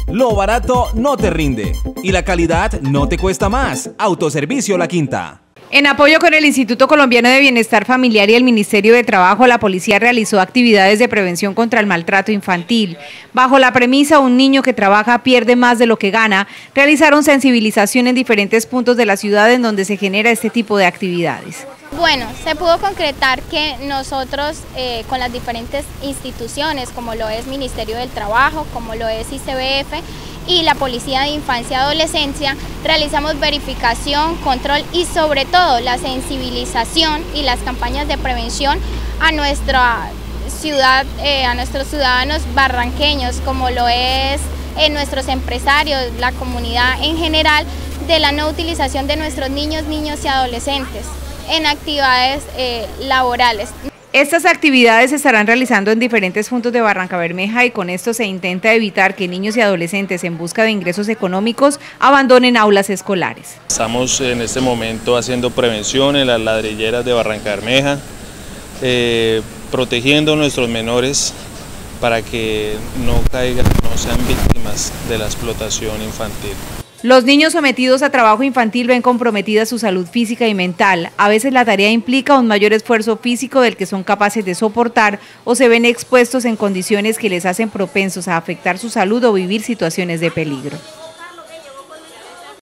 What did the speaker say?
Lo barato no te rinde y la calidad no te cuesta más. Autoservicio La Quinta. En apoyo con el Instituto Colombiano de Bienestar Familiar y el Ministerio de Trabajo, la policía realizó actividades de prevención contra el maltrato infantil. Bajo la premisa "un niño que trabaja pierde más de lo que gana", realizaron sensibilización en diferentes puntos de la ciudad en donde se genera este tipo de actividades. Bueno, se pudo concretar que nosotros con las diferentes instituciones, como lo es Ministerio del Trabajo, como lo es ICBF y la Policía de Infancia y Adolescencia, realizamos verificación, control y sobre todo la sensibilización y las campañas de prevención a nuestra ciudad, a nuestros ciudadanos barranqueños, como lo es nuestros empresarios, la comunidad en general, de la no utilización de nuestros niños y adolescentes en actividades laborales. Estas actividades se estarán realizando en diferentes puntos de Barrancabermeja y con esto se intenta evitar que niños y adolescentes en busca de ingresos económicos abandonen aulas escolares. Estamos en este momento haciendo prevención en las ladrilleras de Barrancabermeja, protegiendo a nuestros menores para que no caigan, no sean víctimas de la explotación infantil. Los niños sometidos a trabajo infantil ven comprometida su salud física y mental. A veces la tarea implica un mayor esfuerzo físico del que son capaces de soportar o se ven expuestos en condiciones que les hacen propensos a afectar su salud o vivir situaciones de peligro.